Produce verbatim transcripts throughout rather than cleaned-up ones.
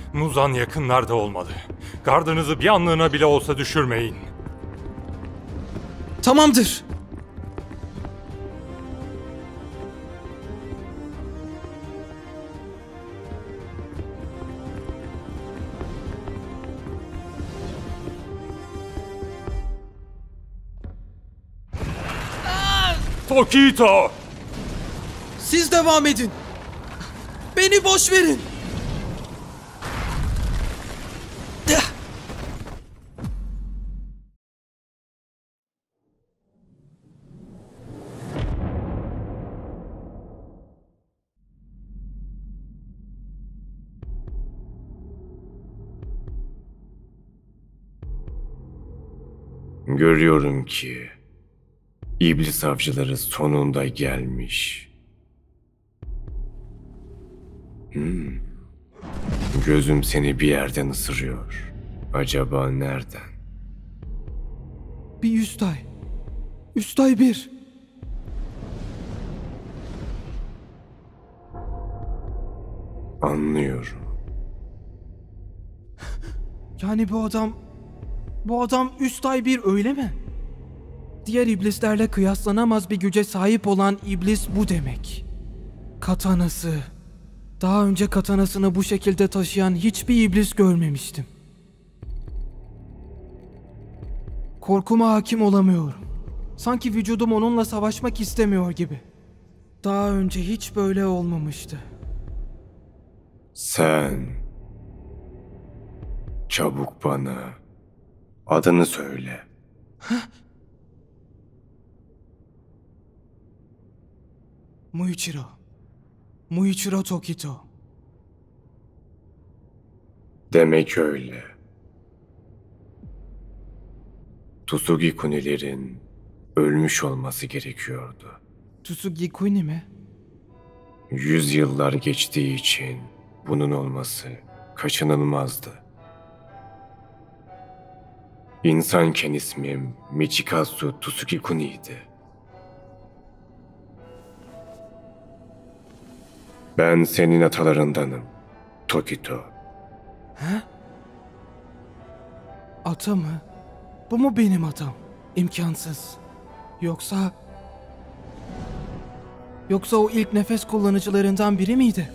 Muzan yakınlarda olmalı. Gardınızı bir anlığına bile olsa düşürmeyin. Tamamdır. Tokito! Siz devam edin. Beni boş verin. Görüyorum ki İblis avcıları sonunda gelmiş. Hmm. Gözüm seni bir yerden ısırıyor. Acaba nereden? Bir üstay. Üstay bir. Anlıyorum. Yani bu adam... Bu adam üstay bir, öyle mi? Diğer iblislerle kıyaslanamaz bir güce sahip olan iblis bu demek. Katanası. Daha önce katanasını bu şekilde taşıyan hiçbir iblis görmemiştim. Korkuma hakim olamıyorum. Sanki vücudum onunla savaşmak istemiyor gibi. Daha önce hiç böyle olmamıştı. Sen... Çabuk bana adını söyle. Hah? Muichiro. Muichiro Tokito. Demek öyle. Tsugi Kunilerin ölmüş olması gerekiyordu. Tsugi Kuni mi? Yüz yıllar geçtiği için bunun olması kaçınılmazdı. İnsanken ismim Michikazu Tsugi Kuni'ydi. Ben senin atalarındanım, Tokito. He? Ata mı? Bu mu benim atam? İmkansız. Yoksa... Yoksa o ilk nefes kullanıcılarından biri miydi?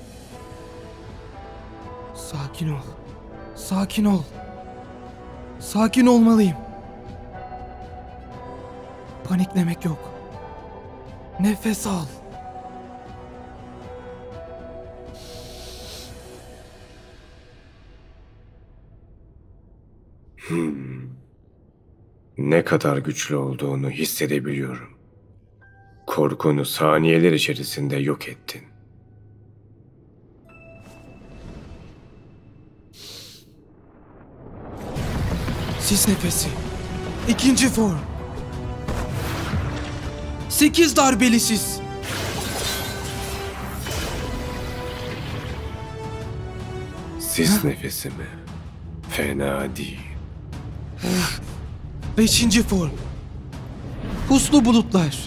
Sakin ol. Sakin ol. Sakin olmalıyım. Paniklemek yok. Nefes al. Hmm. Ne kadar güçlü olduğunu hissedebiliyorum. Korkunu saniyeler içerisinde yok ettin. Sis nefesi. İkinci form. Sekiz darbeli sis. Sis Ha? nefesi mi? Fena değil. Beşinci form. Puslu bulutlar.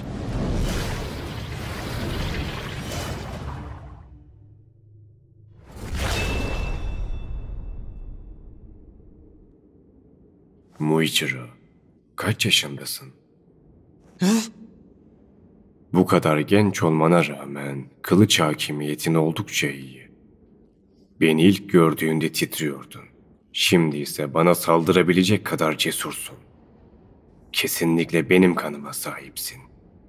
Muichiro, kaç yaşındasın? He? Bu kadar genç olmana rağmen kılıç hakimiyetin oldukça iyi. Beni ilk gördüğünde titriyordun. Şimdi ise bana saldırabilecek kadar cesursun. Kesinlikle benim kanıma sahipsin.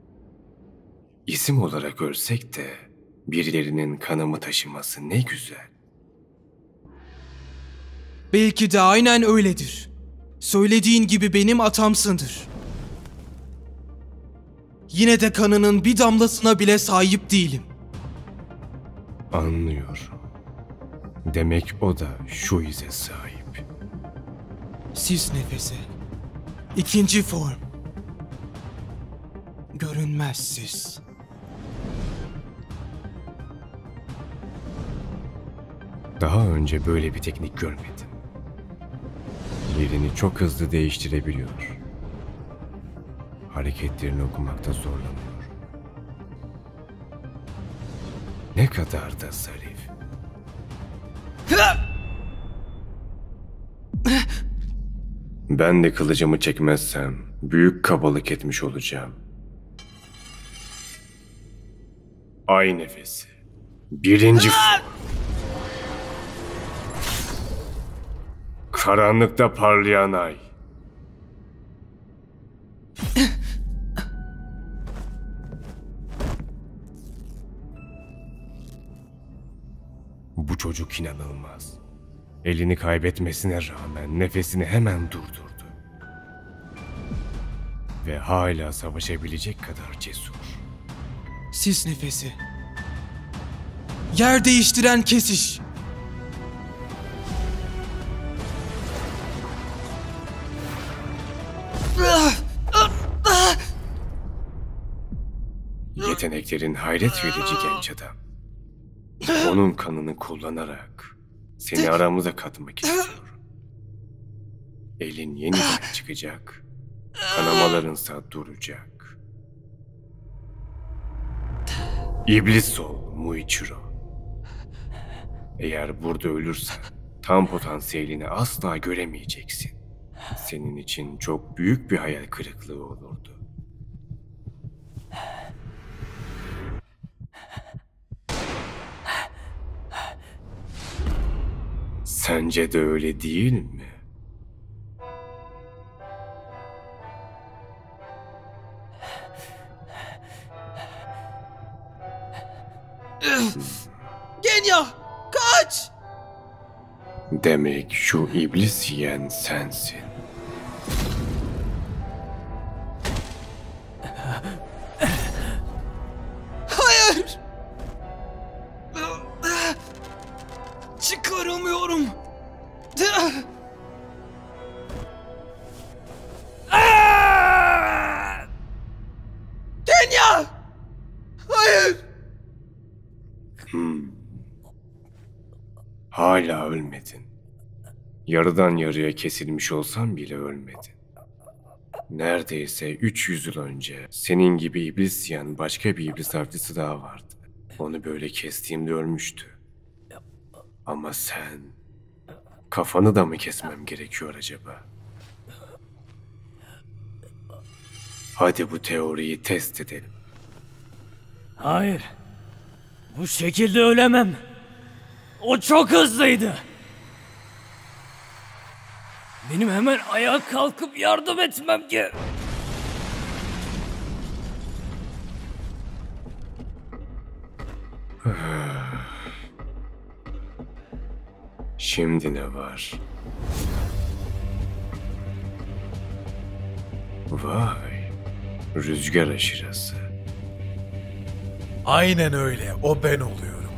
İsim olarak ölsek de birilerinin kanımı taşıması ne güzel. Belki de aynen öyledir. Söylediğin gibi benim atamsındır. Yine de kanının bir damlasına bile sahip değilim. Anlıyorum. Demek o da şu ize sahip. Sis nefesi. İkinci form. Görünmez sis. Daha önce böyle bir teknik görmedim. Yerini çok hızlı değiştirebiliyor. Hareketlerini okumakta zorlanıyor. Ne kadar da zarif. Ben de kılıcımı çekmezsem büyük kabalık etmiş olacağım. Ay nefesi. Birinci... Karanlıkta parlayan ay. Bu çocuk inanılmaz. Elini kaybetmesine rağmen nefesini hemen durdurdu. Ve hala savaşabilecek kadar cesur. Sis nefesi. Yer değiştiren kesiş. Yeteneklerin hayret verici genç adam. Onun kanını kullanarak seni aramıza katmak istiyorum. Elin yeniden çıkacak. Kanamalarınsa duracak. İblis ol Muichiro. Eğer burada ölürsen tam potansiyelini asla göremeyeceksin. Senin için çok büyük bir hayal kırıklığı olurdu. Sence de öyle değil mi? Genya! Kaç! Demek şu iblis yiyen sensin. Hayır! Çıkaramıyorum. Genya! Hayır! Hmm. Hala ölmedin. Yarıdan yarıya kesilmiş olsan bile ölmedin. Neredeyse üç yüz yıl önce senin gibi iblis yiyen başka bir iblis avcısı daha vardı. Onu böyle kestiğimde ölmüştü. Ama sen... Kafanı da mı kesmem gerekiyor acaba? Hadi bu teoriyi test edelim. Hayır. Bu şekilde ölemem. O çok hızlıydı. Benim hemen ayağa kalkıp yardım etmem gerek. Şimdi ne var? Vay, rüzgar aşırısı. Aynen öyle, o ben oluyorum.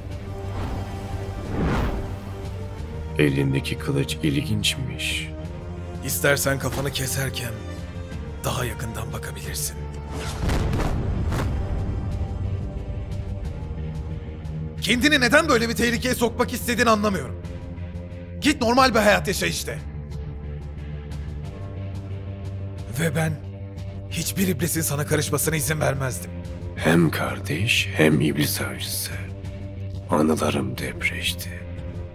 Elindeki kılıç ilginçmiş. İstersen kafanı keserken daha yakından bakabilirsin. Kendini neden böyle bir tehlikeye sokmak istediğini anlamıyorum. Git normal bir hayat yaşa işte. Ve ben hiçbir iblisin sana karışmasına izin vermezdim. Hem kardeş hem iblis avcısı. Anılarım depreşti.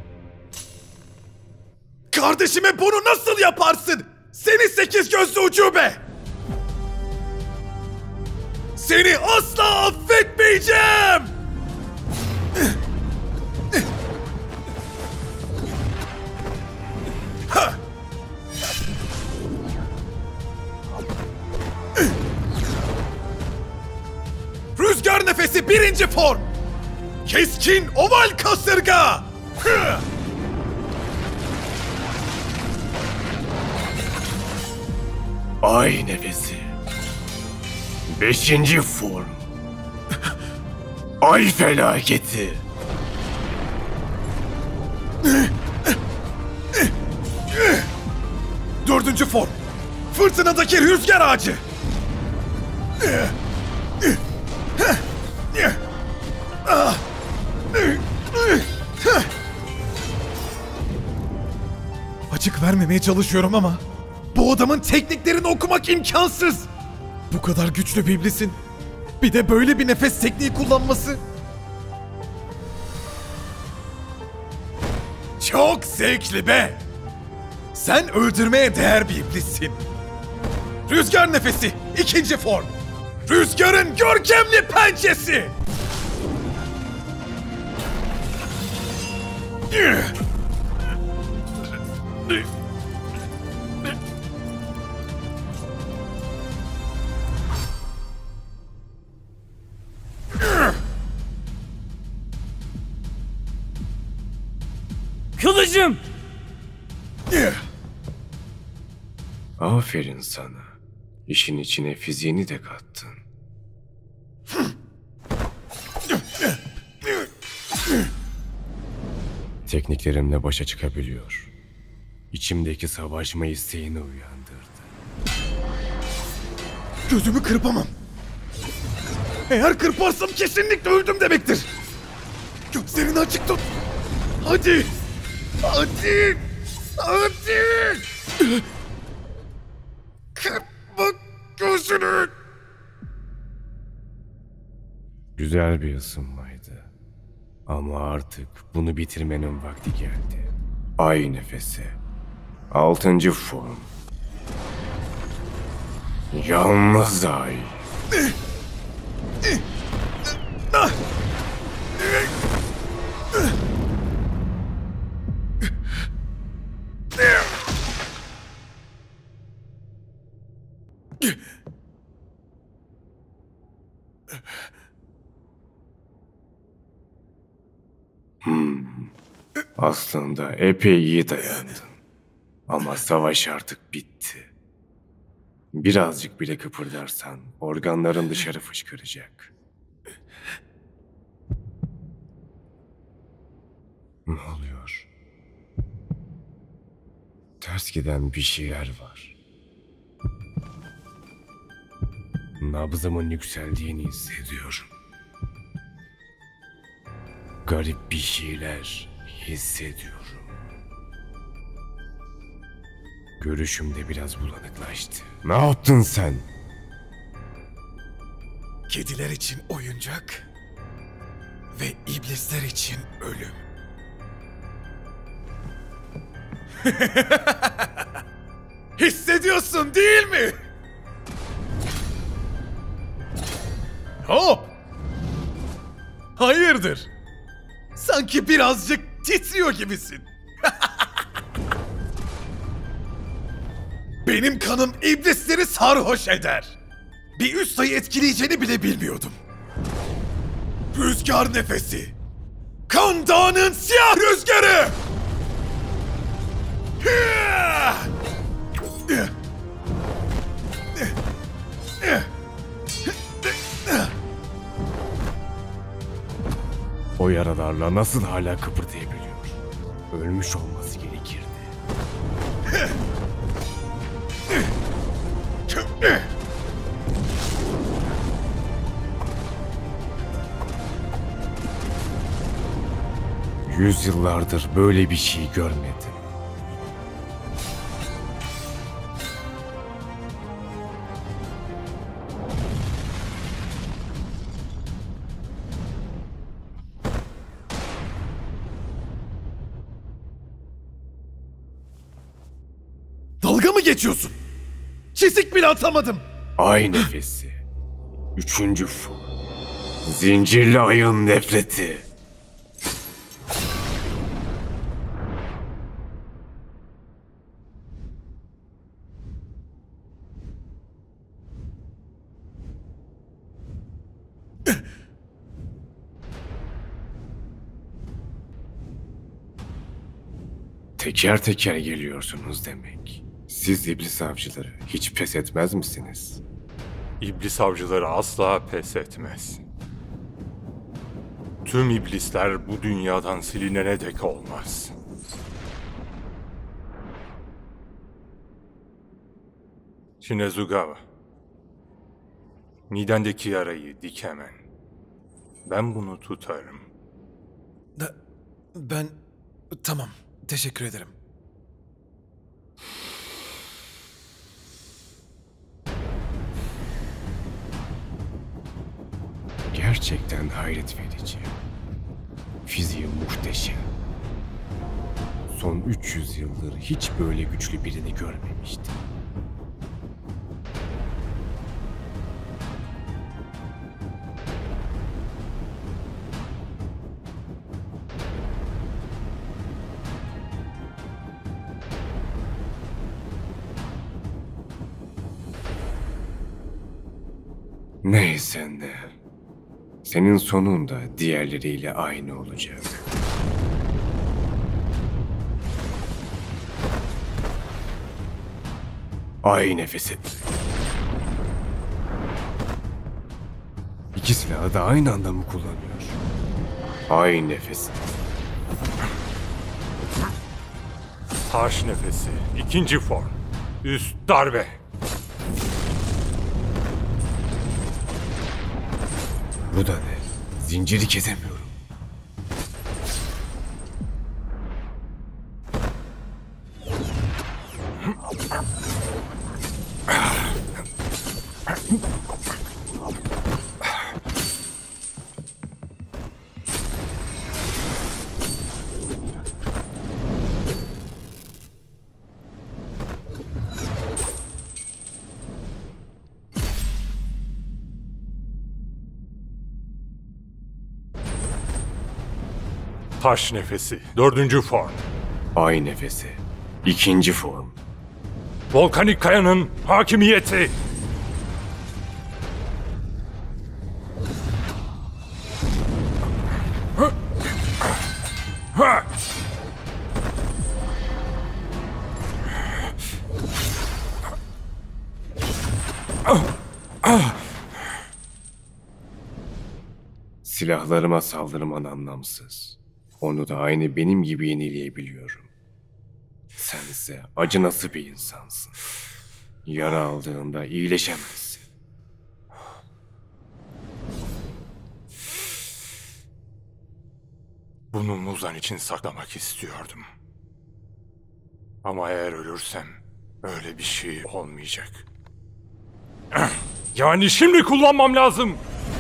Kardeşime bunu nasıl yaparsın? Seni sekiz gözlü ucube! Seni asla affetmeyeceğim! Rüzgar nefesi birinci form! Keskin oval kasırga! Ay nefesi. Beşinci form. Ay felaketi. Dördüncü form. Fırtınadaki rüzgar ağacı. Açık vermemeye çalışıyorum ama bu adamın tekniklerini okumak imkansız. Bu kadar güçlü bir iblisin bir de böyle bir nefes tekniği kullanması. Çok zevkli be. Sen öldürmeye değer bir iblissin. Rüzgar nefesi, ikinci form. Rüzgarın görkemli pençesi. Kılıcım! Aferin sana. İşin içine fiziğini de kattın. Tekniklerimle başa çıkabiliyor. İçimdeki savaşma isteğini uyandırdı. Gözümü kırpamam. Eğer kırparsam kesinlikle öldüm demektir. Gözlerini açık tut. Hadi. Hadi. Hadi. Kırpma gözünü. Güzel bir ısınmaydı. Ama artık bunu bitirmenin vakti geldi. Ay nefesi. Altıncı form. Yalnız ay. Hmm. Aslında epey iyi dayandın. Ama savaş artık bitti. Birazcık bile kıpırdarsan organların dışarı fışkıracak. Ne oluyor? Ters giden bir şeyler var. Nabzımın yükseldiğini hissediyorum. Garip bir şeyler hissediyorum. Görüşüm de biraz bulanıklaştı. Ne yaptın sen? Kediler için oyuncak ve iblisler için ölüm. Hissediyorsun değil mi? Hop! Hayırdır? Sanki birazcık titriyor gibisin. Benim kanım iblisleri sarhoş eder. Bir üst sayı etkileyeceğini bile bilmiyordum. Rüzgar nefesi. Kan dağının siyah rüzgarı. O yaralarla nasıl hala kıpırdayabiliyor? Ölmüş olması gerekirdi. Yüzyıllardır böyle bir şey görmedim. Dalga mı geçiyorsun? Çizik bile atamadım. Ay nefesi. Üçüncü fu. Zincirli ayın nefreti. Teker teker geliyorsunuz demek. Siz iblis avcıları hiç pes etmez misiniz? İblis avcıları asla pes etmez. Tüm iblisler bu dünyadan silinene dek olmaz. Shinezugawa, midendeki yarayı dik hemen. Ben bunu tutarım. Da, ben... Tamam, teşekkür ederim. Gerçekten hayret verici. Fiziği muhteşem. Son üç yüz yıldır hiç böyle güçlü birini görmemiştim. Neyse ne. Senin sonun da diğerleriyle aynı olacak. Ay nefesi. İki silahı da aynı anda mı kullanıyor? Ay nefesi. Taş nefesi. İkinci form. Üst darbe. Bu da ne? Zinciri kesemiyorum. Taş nefesi. Dördüncü form. Ay nefesi. İkinci form. Volkanik kayanın hakimiyeti. Silahlarıma saldırman anlamsız. Onu da aynı benim gibi yenileyebiliyorum. Sense acınası bir insansın. Yara aldığında iyileşemezsin. Bunu Muzan için saklamak istiyordum. Ama eğer ölürsem öyle bir şey olmayacak. Yani şimdi kullanmam lazım.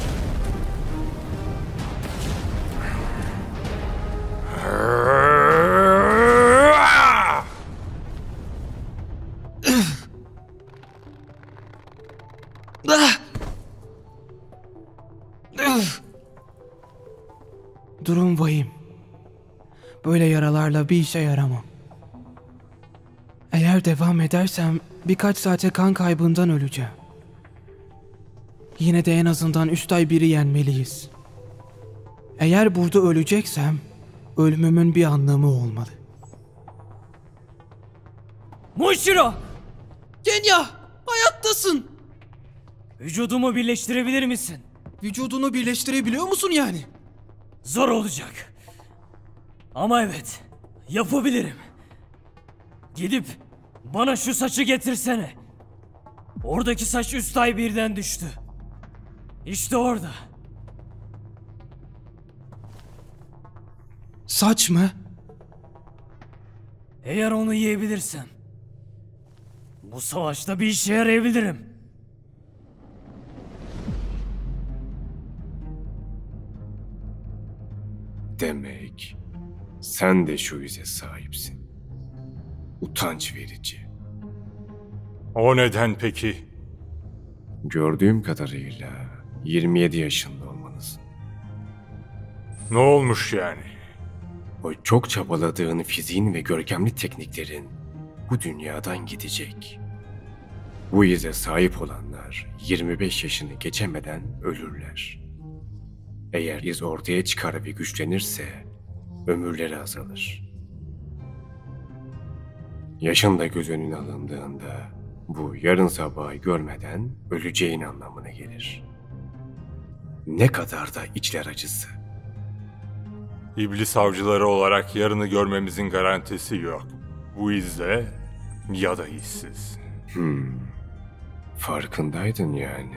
Durum vahim. Böyle yaralarla bir işe yaramam. Eğer devam edersem birkaç saate kan kaybından öleceğim. Yine de en azından üst ay biri yenmeliyiz. Eğer burada öleceksem ölümümün bir anlamı olmalı. Mushiro! Genya! Hayattasın! Vücudumu birleştirebilir misin? Vücudunu birleştirebiliyor musun yani? Zor olacak. Ama evet, yapabilirim. Gidip bana şu saçı getirsene. Oradaki saç üst ay birden düştü. İşte orada. Saç mı? Eğer onu yiyebilirsem bu savaşta bir işe yarayabilirim. Demek sen de şu yüze sahipsin. Utanç verici. O neden peki? Gördüğüm kadarıyla yirmi yedi yaşında olmalısın. Ne olmuş yani? O çok çabaladığın fiziğin ve görkemli tekniklerin bu dünyadan gidecek. Bu yüze sahip olanlar yirmi beş yaşını geçemeden ölürler. Eğer iz ortaya çıkar ve güçlenirse ömürleri azalır. Yaşın da göz önüne alındığında bu yarın sabahı görmeden öleceğin anlamına gelir. Ne kadar da içler acısı. İblis avcıları olarak yarını görmemizin garantisi yok. Bu izle ya da izsiz. Hmm, farkındaydın yani.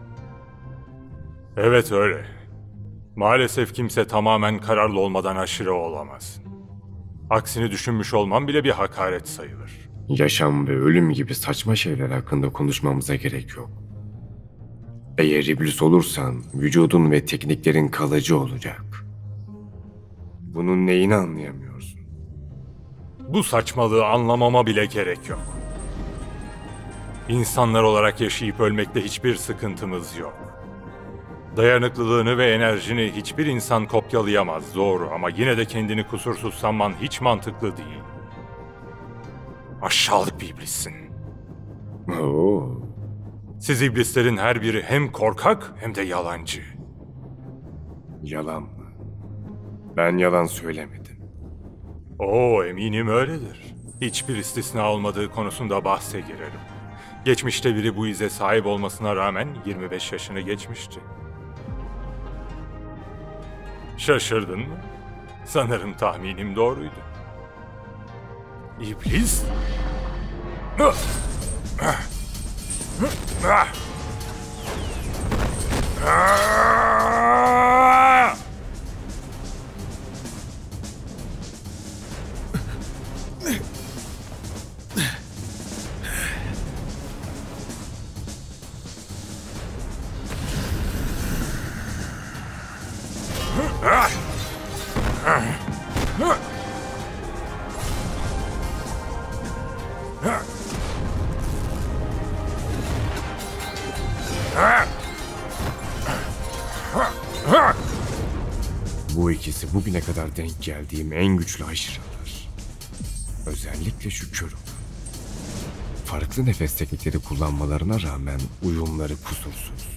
Evet öyle. Maalesef kimse tamamen kararlı olmadan aşırı olamaz. Aksini düşünmüş olmam bile bir hakaret sayılır. Yaşam ve ölüm gibi saçma şeyler hakkında konuşmamıza gerek yok. Eğer iblis olursan vücudun ve tekniklerin kalıcı olacak. Bunun neyini anlayamıyorsun? Bu saçmalığı anlamama bile gerek yok. İnsanlar olarak yaşayıp ölmekte hiçbir sıkıntımız yok. Dayanıklılığını ve enerjini hiçbir insan kopyalayamaz, doğru, ama yine de kendini kusursuz sanman hiç mantıklı değil. Aşağılık bir iblissin. Oo. Siz iblislerin her biri hem korkak hem de yalancı. Yalan mı? Ben yalan söylemedim. Oo, eminim öyledir. Hiçbir istisna olmadığı konusunda bahse girerim. Geçmişte biri bu ize sahip olmasına rağmen yirmi beş yaşını geçmişti. Şaşırdın mı? Sanırım tahminim doğruydu. İblis? Bu ikisi bugüne kadar denk geldiğim en güçlü aşıralar. Özellikle şu kör olan. Farklı nefes teknikleri kullanmalarına rağmen uyumları kusursuz.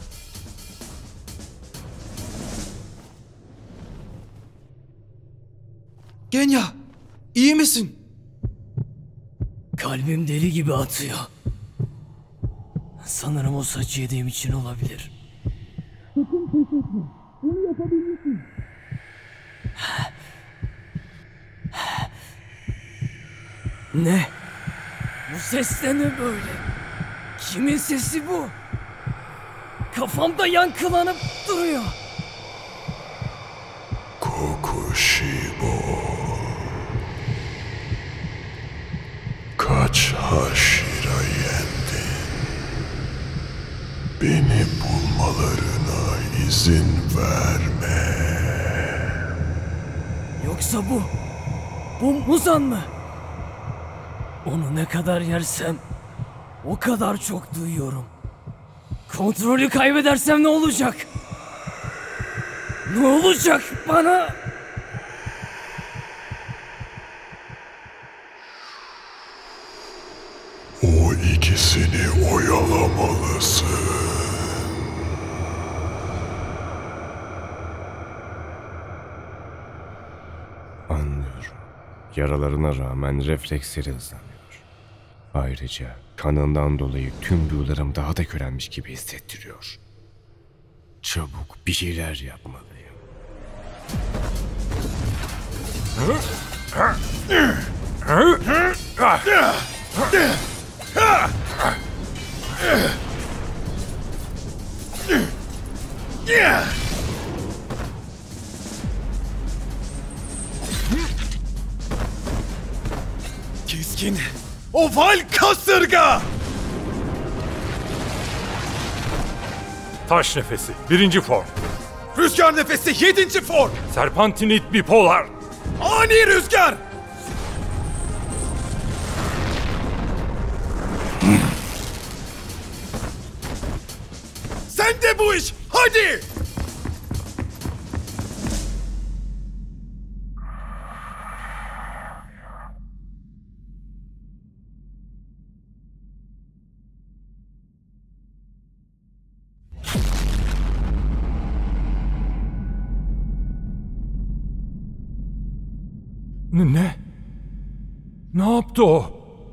Genya, iyi misin? Kalbim deli gibi atıyor. Sanırım o saçı yediğim için olabilir. Ne? Bu ses de ne böyle? Kimin sesi bu? Kafamda yankılanıp duruyor. Kokushibo. Kaç haşira yendin? Beni bulmalarına izin verme. Yoksa bu, bu Muzan mı? Onu ne kadar yersem o kadar çok duyuyorum. Kontrolü kaybedersem ne olacak? Ne olacak bana? O ikisini oyalamalısın. Anlıyorum. Yaralarına rağmen refleksleri hızlanıyor. Ayrıca kanından dolayı tüm duyularım daha da körelmiş gibi hissettiriyor. Çabuk bir şeyler yapmalıyım. Keskin, oval kasırga! Taş nefesi, birinci form. Rüzgar nefesi yedinci form! Serpentinit bipolar. Ani rüzgar! Sen de bu iş! Hadi! Ne? Ne yaptı o?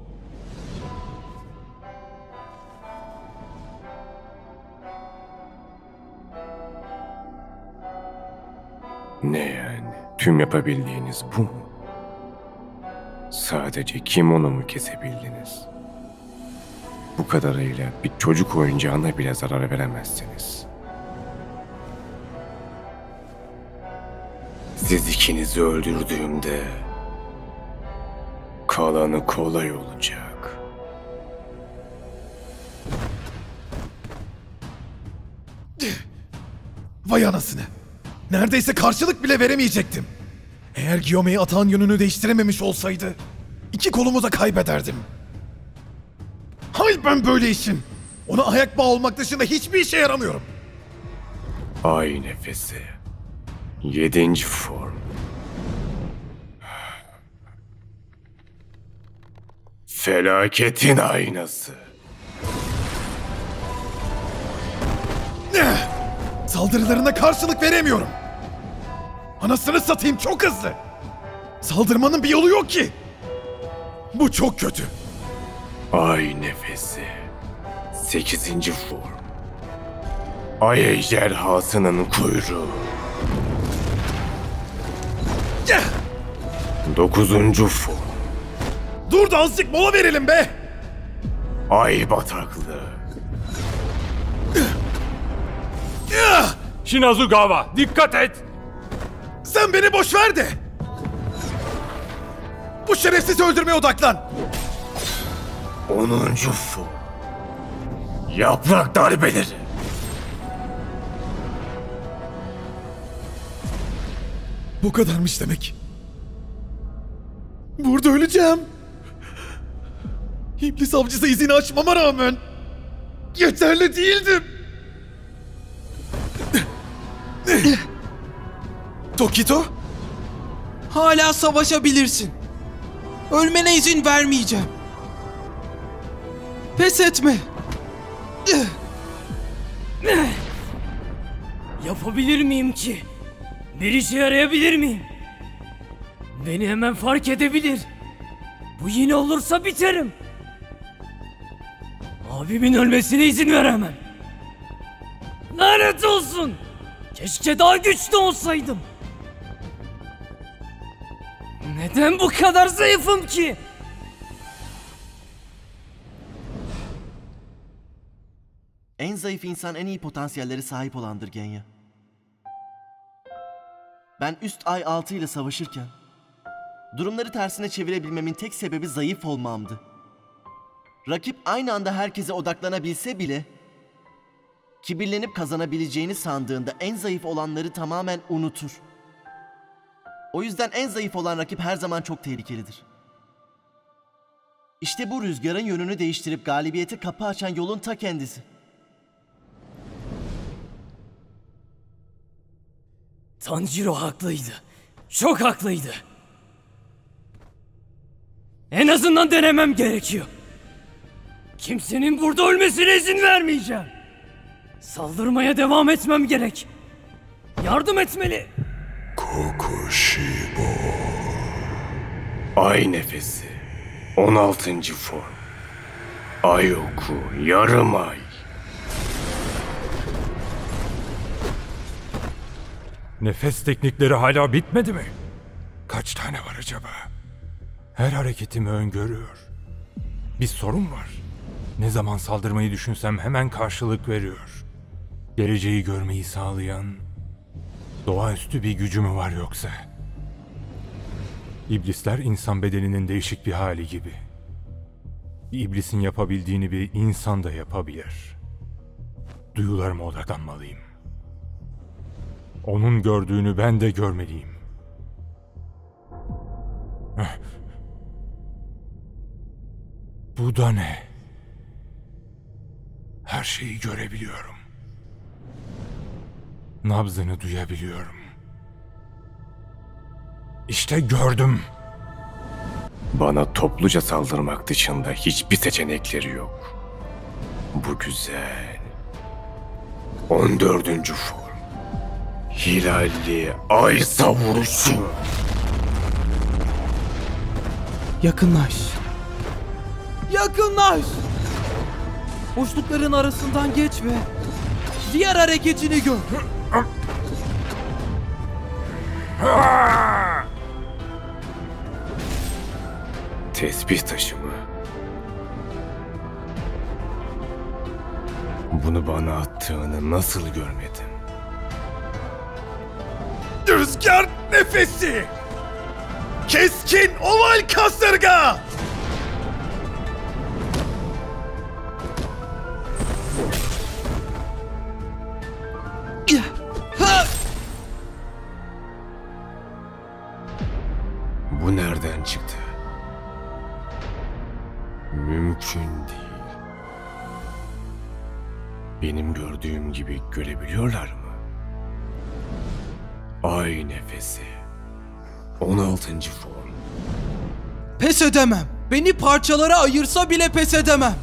Ne yani? Tüm yapabildiğiniz bu mu? Sadece kimonomu kesebildiniz. Bu kadarıyla bir çocuk oyuncağına bile zarar veremezsiniz. Siz ikinizi öldürdüğümde kalanı kolay olacak. Vay anasını! Neredeyse karşılık bile veremeyecektim. Eğer Gyome'yi atan yönünü değiştirememiş olsaydı İki kolumu da kaybederdim. Hayır, ben böyle işim. Ona ayak bağı olmak dışında hiçbir işe yaramıyorum. Ay nefesi. Yedinci form. Felaketin aynası. Saldırılarına karşılık veremiyorum. Anasını satayım, çok hızlı. Saldırmanın bir yolu yok ki. Bu çok kötü. Ay nefesi. Sekizinci form. Ay ejderhasının kuyruğu. Dokuzuncu form. Dur da azıcık mola verelim be. Ay bataklığı. Shinazugawa, dikkat et! Sen beni boş ver de. Bu şerefsizi öldürmeye odaklan. Onuncu form. Yaprak darbeleri. Bu kadarmış demek. Burada öleceğim. İblis avcısı izini açmama rağmen yeterli değildim. Tokito? Hala savaşabilirsin. Ölmene izin vermeyeceğim. Pes etme. Yapabilir miyim ki? Bir işe yarayabilir miyim? Beni hemen fark edebilir. Bu yine olursa biterim. Abimin ölmesine izin veremem. Lanet olsun! Keşke daha güçlü olsaydım. Neden bu kadar zayıfım ki? En zayıf insan en iyi potansiyelleri sahip olandır Genya. Ben üst ay altı ile savaşırken durumları tersine çevirebilmemin tek sebebi zayıf olmamdı. Rakip aynı anda herkese odaklanabilse bile kibirlenip kazanabileceğini sandığında en zayıf olanları tamamen unutur. O yüzden en zayıf olan rakip her zaman çok tehlikelidir. İşte bu rüzgarın yönünü değiştirip galibiyete kapı açan yolun ta kendisi. Tanjiro haklıydı. Çok haklıydı. En azından denemem gerekiyor. Kimsenin burada ölmesine izin vermeyeceğim. Saldırmaya devam etmem gerek. Yardım etmeli. Kokushibo. Ay nefesi. On altıncı form. Ay oku. Yarım ay. Nefes teknikleri hala bitmedi mi? Kaç tane var acaba? Her hareketimi öngörüyor. Bir sorun var. Ne zaman saldırmayı düşünsem hemen karşılık veriyor. Geleceği görmeyi sağlayan doğaüstü bir gücü mü var yoksa? İblisler insan bedeninin değişik bir hali gibi. Bir iblisin yapabildiğini bir insan da yapabilir. Duyularıma odaklanmalıyım. Onun gördüğünü ben de görmeliyim. Heh. Bu da ne? Her şeyi görebiliyorum. Nabzını duyabiliyorum. İşte gördüm. Bana topluca saldırmak dışında hiçbir seçenekleri yok. Bu güzel. On dördüncü form. Hilalli ay savuruşu. Yakınlaş. Yakınlaş. Boşlukların arasından geç ve diğer hareketini gör. Tesbih taşı mı? Bunu bana attığını nasıl görmedim? Rüzgar nefesi. Keskin oval kasırga. Bu nereden çıktı? Mümkün değil. Benim gördüğüm gibi görebiliyorlar mı? Ay nefesi. on altıncı form. Pes edemem. Beni parçalara ayırsa bile pes edemem.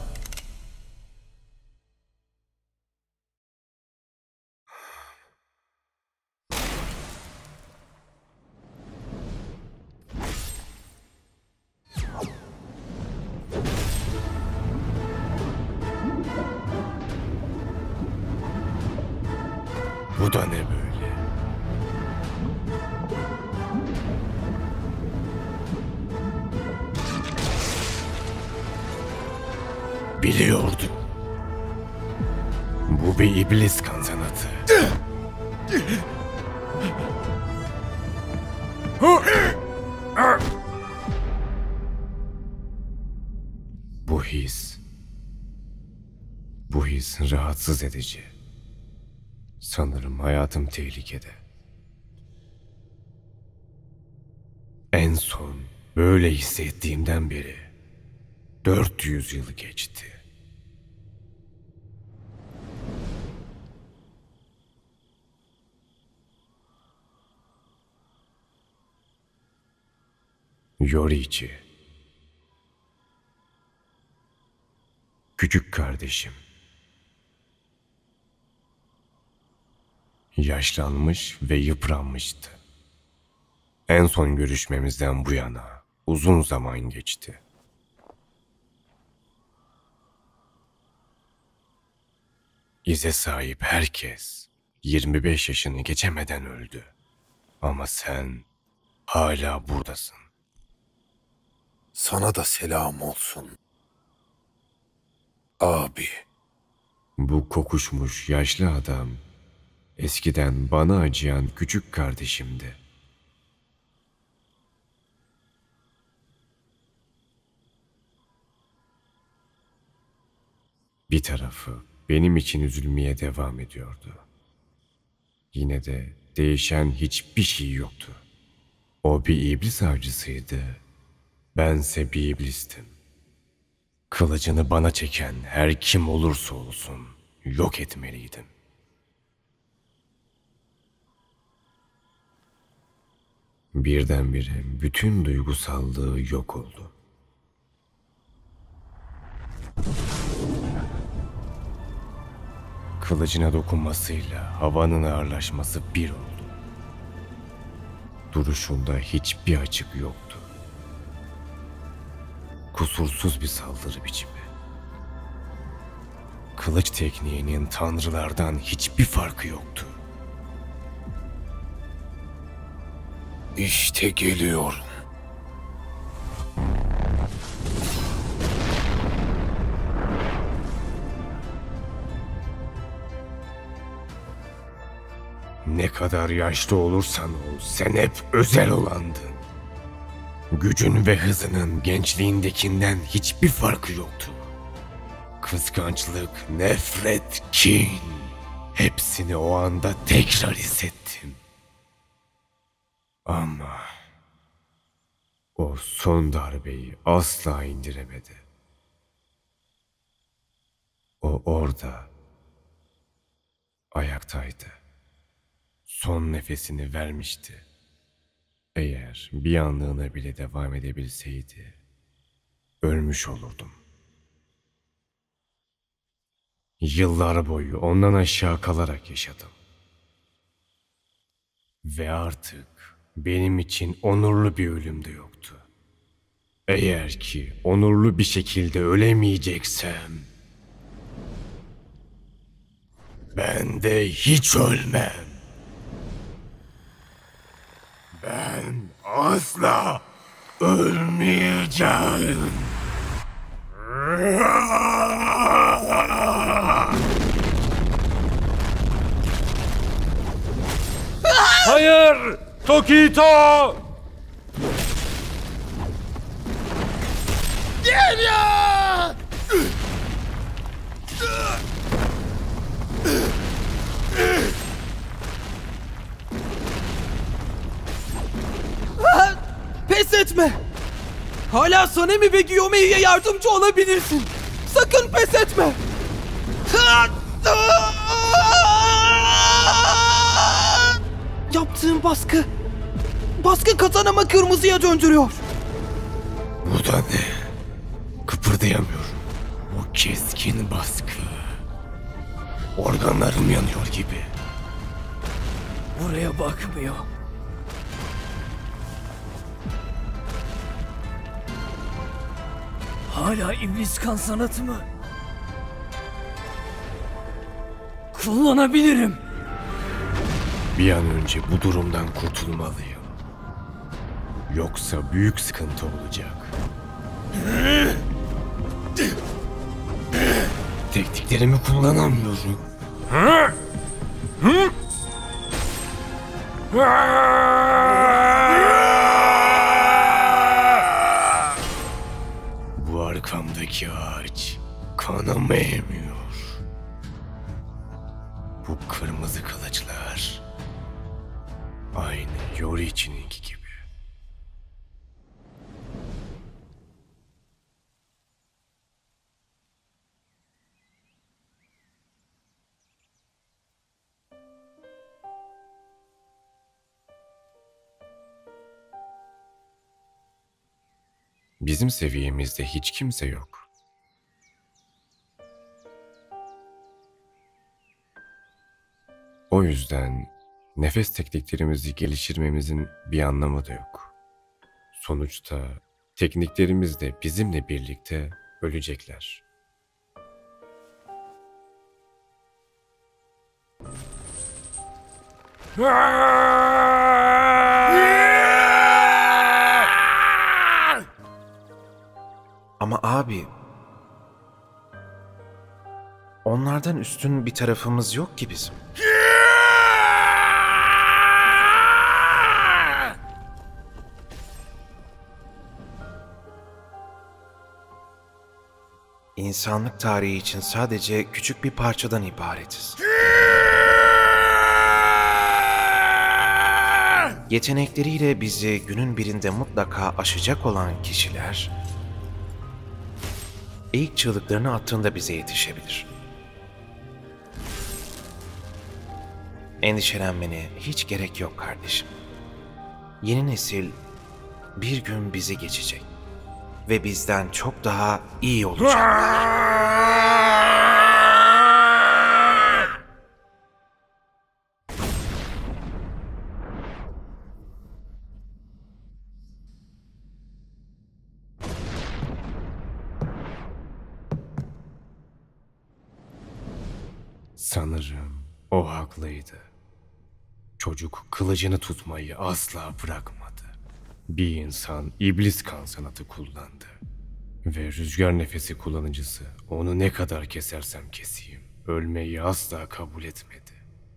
Bu da ne böyle? Biliyordum. Bu bir iblis kanzanatı. Bu his... Bu his rahatsız edici. Sanırım hayatım tehlikede. En son böyle hissettiğimden beri dört yüz yıl geçti. Yoriichi. Küçük kardeşim. Yaşlanmış ve yıpranmıştı. En son görüşmemizden bu yana uzun zaman geçti. İze sahip herkes yirmi beş yaşını geçemeden öldü. Ama sen hala buradasın. Sana da selam olsun. Abi. Bu kokuşmuş yaşlı adam eskiden bana acıyan küçük kardeşimdi. Bir tarafı benim için üzülmeye devam ediyordu. Yine de değişen hiçbir şey yoktu. O bir iblis avcısıydı. Bense bir iblistim. Kılıcını bana çeken her kim olursa olsun yok etmeliydim. Birdenbire bütün duygusallığı yok oldu. Kılıcına dokunmasıyla havanın ağırlaşması bir oldu. Duruşunda hiçbir açık yoktu. Kusursuz bir saldırı biçimi. Kılıç tekniğinin tanrılardan hiçbir farkı yoktu. İşte geliyorum. Ne kadar yaşlı olursan ol, sen hep özel olandın. Gücün ve hızının gençliğindekinden hiçbir farkı yoktu. Kıskançlık, nefret, kin, hepsini o anda tekrar hissettim. Ama o son darbeyi asla indiremedi. O orada, ayaktaydı. Son nefesini vermişti. Eğer bir anlığına bile devam edebilseydi, ölmüş olurdum. Yıllar boyu ondan aşağı kalarak yaşadım. Ve artık benim için onurlu bir ölüm de yoktu. Eğer ki onurlu bir şekilde ölemeyeceksem, ben de hiç ölmem. Ben asla ölmeyeceğim. Hayır! Tokito! Geliyor! Pes etme! Hala Sanemi ve Gyomei'ye yardımcı olabilirsin. Sakın pes etme. Yaptığım baskı... Baskı katanamı kırmızıya döndürüyor. Bu da ne? Kıpırdayamıyorum. O keskin baskı. Organlarım yanıyor gibi. Buraya bakmıyor. Hala iblis kan sanatı mı? Kullanabilirim. Bir an önce bu durumdan kurtulmalıyım. Yoksa büyük sıkıntı olacak. Tekniklerimi kullanamıyorum. Bu arkamdaki ağaç kanımı emiyor. Bu kırmızı kılıçlar aynı Yorichi'ninki gibi. Bizim seviyemizde hiç kimse yok. O yüzden nefes tekniklerimizi geliştirmemizin bir anlamı da yok. Sonuçta tekniklerimiz de bizimle birlikte ölecekler. Ama abi... Onlardan üstün bir tarafımız yok ki bizim. İnsanlık tarihi için sadece küçük bir parçadan ibaretiz. Yetenekleriyle bizi günün birinde mutlaka aşacak olan kişiler... ilk çığlıklarını attığında bize yetişebilir. Endişelenmene hiç gerek yok kardeşim. Yeni nesil bir gün bizi geçecek ve bizden çok daha iyi olacaklar. Sanırım o haklıydı. Çocuk kılıcını tutmayı asla bırakmadı. Bir insan iblis kan sanatı kullandı. Ve rüzgar nefesi kullanıcısı onu ne kadar kesersem keseyim ölmeyi asla kabul etmedi.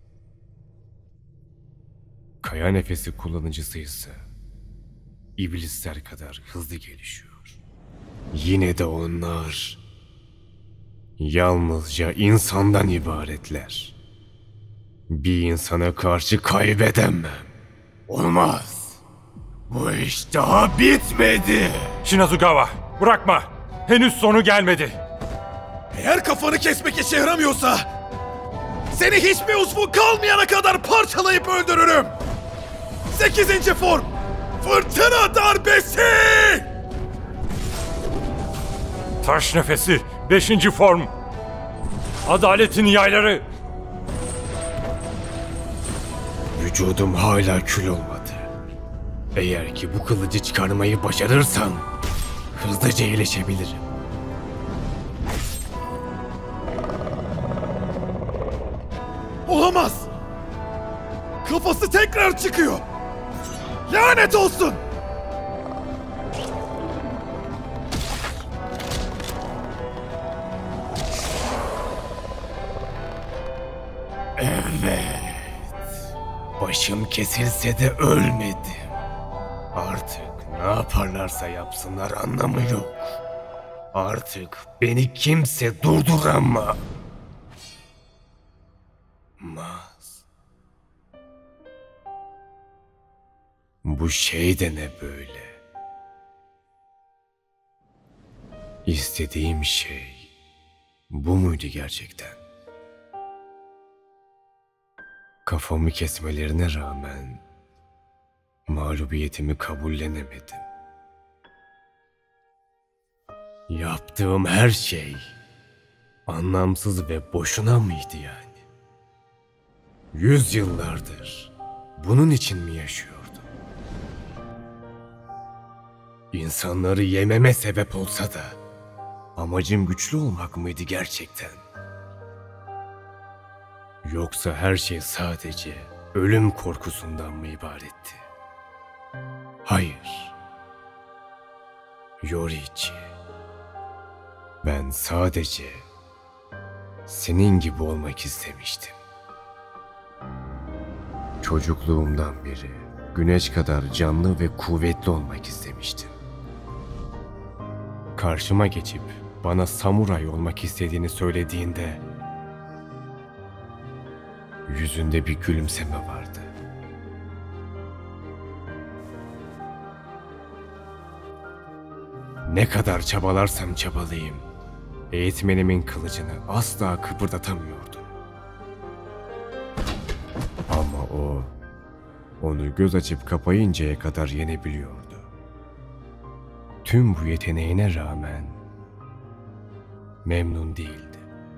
Kaya nefesi kullanıcısı ise iblisler kadar hızlı gelişiyor. Yine de onlar yalnızca insandan ibaretler. Bir insana karşı kaybedemem. Olmaz. Bu iş daha bitmedi. Shinazugawa, bırakma. Henüz sonu gelmedi. Eğer kafanı kesmek işe yaramıyorsa... seni hiçbir uzvun kalmayana kadar parçalayıp öldürürüm. Sekizinci form. Fırtına darbesi! Taş nefesi, beşinci form. Adaletin yayları. Vücudum hala kül olmadı. Eğer ki bu kılıcı çıkarmayı başarırsam hızlıca iyileşebilirim. Olamaz! Kafası tekrar çıkıyor! Lanet olsun! Evet. Başım kesilse de ölmedim. Artık ne yaparlarsa yapsınlar anlamı yok. Artık beni kimse durduramaz. Bu şey de ne böyle? İstediğim şey bu muydu gerçekten? Kafamı kesmelerine rağmen mağlubiyetimi kabullenemedim. Yaptığım her şey anlamsız ve boşuna mıydı yani? Yüzyıllardır bunun için mi yaşıyordum? İnsanları yememe sebep olsa da amacım güçlü olmak mıydı gerçekten? Yoksa her şey sadece ölüm korkusundan mı ibaretti? Hayır. Yoriichi, ben sadece senin gibi olmak istemiştim. Çocukluğumdan beri güneş kadar canlı ve kuvvetli olmak istemiştim. Karşıma geçip bana samuray olmak istediğini söylediğinde yüzünde bir gülümseme vardı. Ne kadar çabalarsam çabalayayım, eğitmenimin kılıcını asla kıpırdatamıyordum. Ama o, onu göz açıp kapayıncaya kadar yenebiliyordu. Tüm bu yeteneğine rağmen memnun değildi.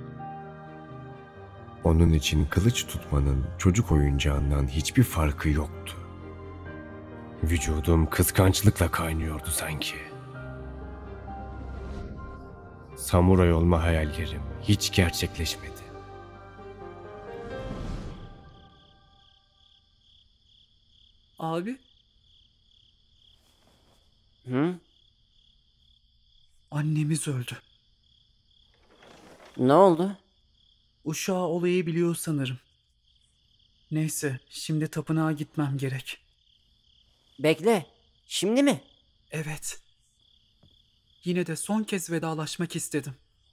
Onun için kılıç tutmanın çocuk oyuncağından hiçbir farkı yoktu. Vücudum kıskançlıkla kaynıyordu sanki. Samuray olma hayallerim hiç gerçekleşmedi. Abi, Hı? annemiz öldü. Ne oldu? Uşağı olayı biliyor sanırım. Neyse, şimdi tapınağa gitmem gerek. Bekle. Şimdi mi? Evet. Yine de son kez vedalaşmak istedim.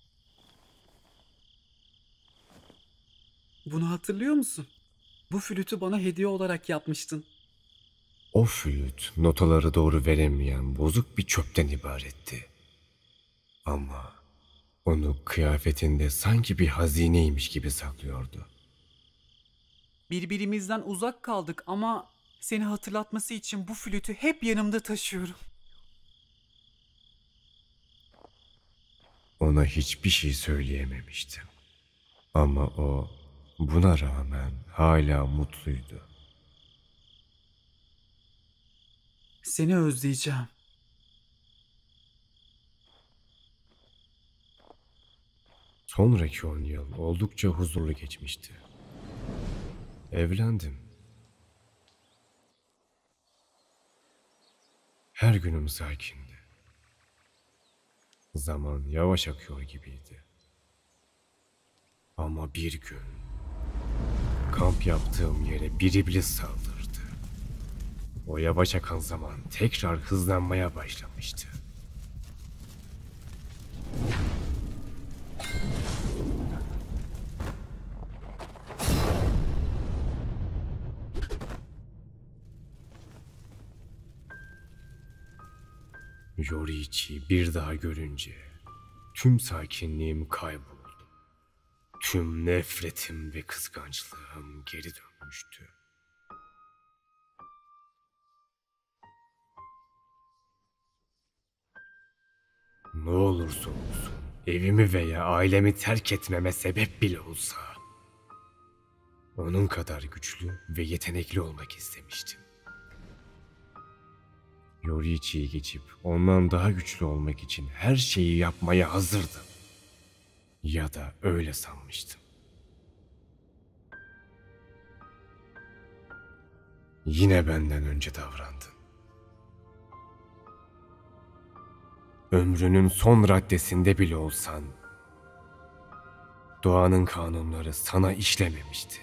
Bunu hatırlıyor musun? Bu flütü bana hediye olarak yapmıştın. O flüt notaları doğru veremeyen bozuk bir çöpten ibaretti. Ama onu kıyafetinde sanki bir hazineymiş gibi saklıyordu. Birbirimizden uzak kaldık ama seni hatırlatması için bu flütü hep yanımda taşıyorum. Ona hiçbir şey söyleyememiştim. Ama o buna rağmen hala mutluydu. Seni özleyeceğim. Sonraki on yıl oldukça huzurlu geçmişti. Evlendim. Her günüm sakindi. Zaman yavaş akıyor gibiydi. Ama bir gün kamp yaptığım yere bir iblis saldırdı. O yavaş akan zaman tekrar hızlanmaya başlamıştı. Yoriichi'yi bir daha görünce tüm sakinliğim kayboldu. Tüm nefretim ve kıskançlığım geri dönmüştü. Ne olursa olsun evimi veya ailemi terk etmeme sebep bile olsa onun kadar güçlü ve yetenekli olmak istemiştim. Yoriichi'yi geçip ondan daha güçlü olmak için her şeyi yapmaya hazırdım. Ya da öyle sanmıştım. Yine benden önce davrandın. Ömrünün son raddesinde bile olsan, doğanın kanunları sana işlememişti.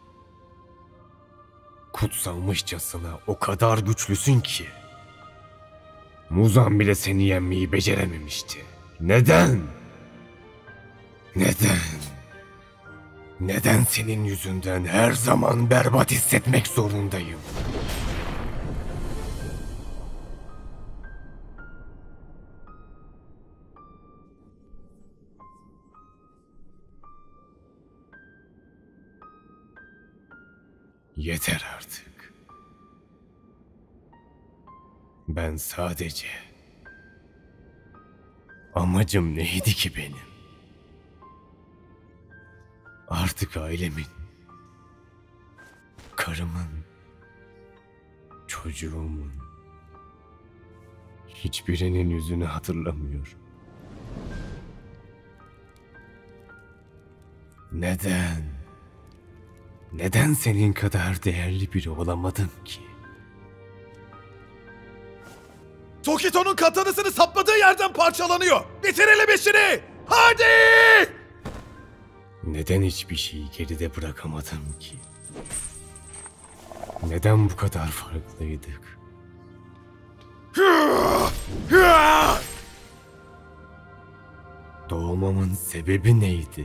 Kutsalmışçasına o kadar güçlüsün ki, Muzan bile seni yenmeyi becerememişti. Neden? Neden? Neden senin yüzünden her zaman berbat hissetmek zorundayım? Yeter artık. Ben sadece... Amacım neydi ki benim? Artık ailemin, karımın, çocuğumun hiçbirinin yüzünü hatırlamıyorum. Neden? Neden senin kadar değerli biri olamadım ki? Tokito'nun katanasını sapladığı yerden parçalanıyor. Bitirelim işini. Hadi! Neden hiçbir şeyi geride bırakamadım ki? Neden bu kadar farklıydık? Doğmamın sebebi neydi?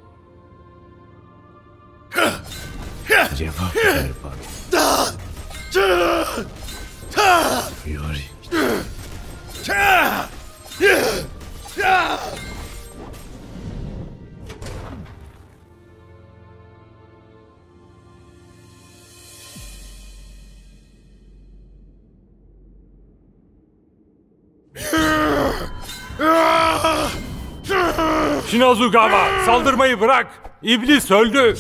Cevap ver bana. Yori. Shinazugawa, saldırmayı bırak! İblis öldü!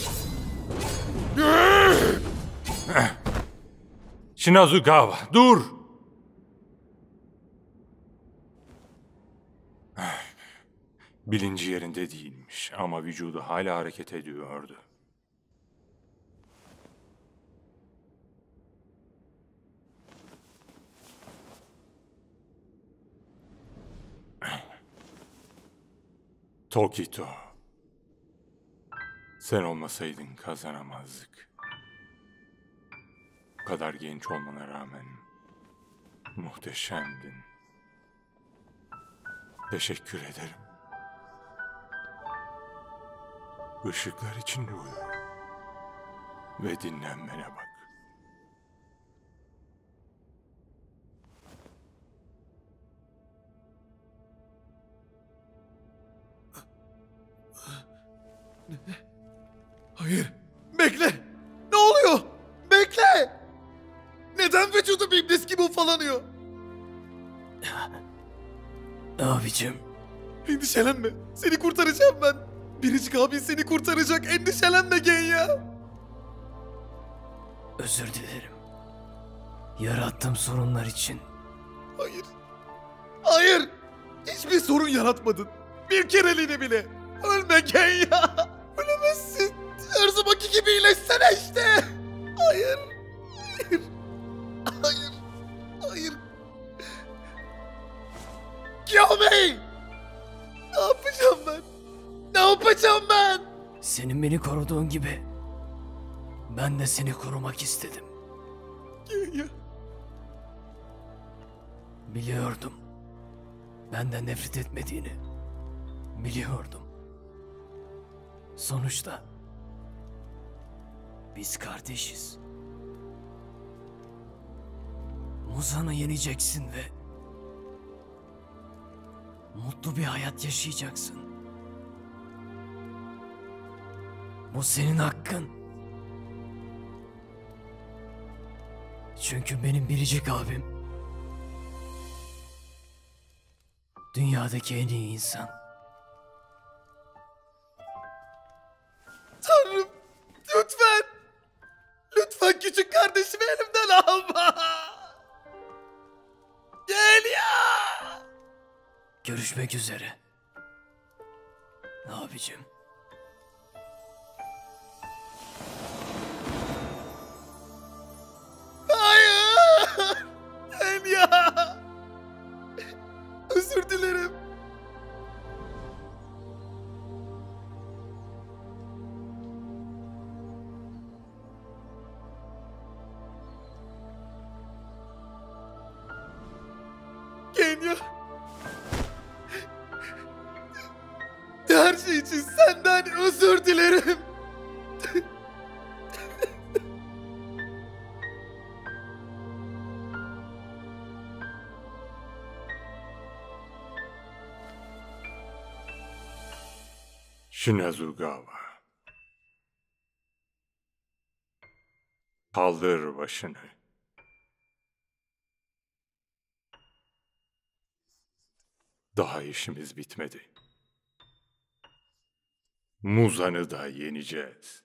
Shinazugawa, dur! Bilinci yerinde değilmiş ama vücudu hala hareket ediyordu. Tokito. Sen olmasaydın kazanamazdık. Bu kadar genç olmana rağmen muhteşemdin. Teşekkür ederim. Işıklar içinde uyu ve dinlenmene bak. Hayır. Bekle. Ne oluyor? Bekle. Neden vücudum iblis gibi ufalanıyor? Abicim. Endişelenme. Seni kurtaracağım ben. Biricik abin seni kurtaracak. Endişelenme Genya. Özür dilerim. Yarattığım sorunlar için. Hayır. Hayır. Hiçbir sorun yaratmadın. Bir kereliğine bile. Ölme Genya. Ölemezsin. Her zamanki gibi iyileşsene işte. Hayır. Hayır. Hayır. Hayır. Kyomei! Ne yapacağım ben? Ne yapacağım ben? Senin beni koruduğun gibi ben de seni korumak istedim. Genya. Biliyordum. Benden nefret etmediğini. Biliyordum. Sonuçta biz kardeşiz. Muzan'ı yeneceksin ve mutlu bir hayat yaşayacaksın. Bu senin hakkın. Çünkü benim biricik abim dünyadaki en iyi insan. Tanrım, lütfen. Lütfen küçük kardeşimi elimden alma. Gel ya. Görüşmek üzere. Abicim. Hayır. Gel ya. Özür dilerim. Genya. Her şey için senden özür dilerim. Shinazugawa. Kaldır başını. Daha işimiz bitmedi. Muzan'ı da yeneceğiz.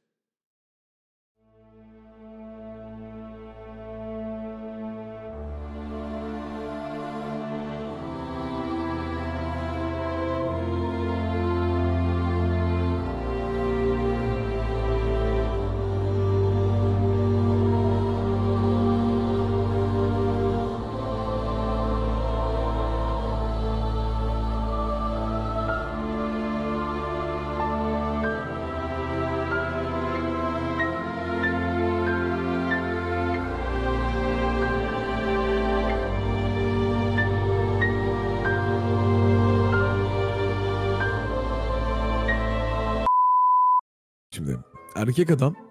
Şimdi erkek adam